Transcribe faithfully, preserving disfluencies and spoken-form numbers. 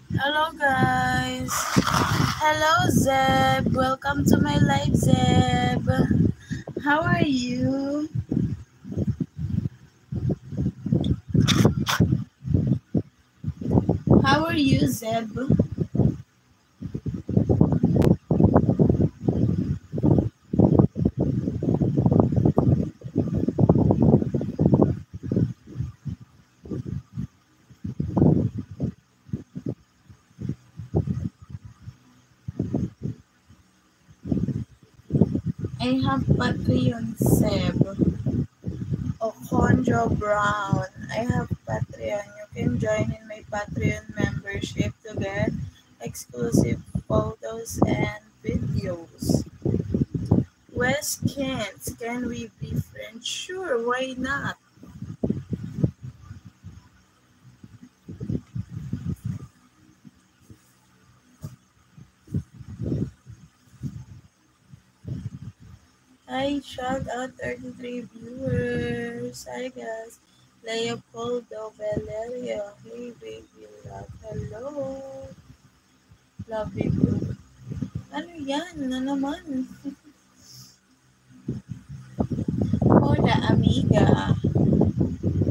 Hello guys. Hello Zeb. Welcome to my live Zeb. How are you? How are you Zeb? I have Patreon Zeb. Okonjo Brown. I have Patreon. You can join in my Patreon membership to get exclusive photos and videos. Wes Kent, can we be friends? Sure, why not? Hi, shout out thirty-three viewers. Hi guys. Leopoldo Valerio. Hey baby love. Hello. Love you bro. Ano yan? Na naman? Hola amiga.